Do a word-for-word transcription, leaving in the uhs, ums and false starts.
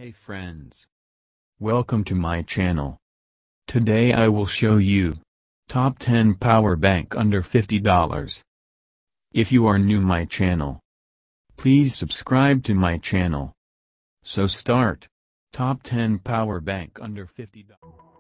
Hey friends. Welcome to my channel. Today I will show you top ten power bank under fifty dollars. If you are new my channel, please subscribe to my channel. So start. Top ten power bank under fifty dollars.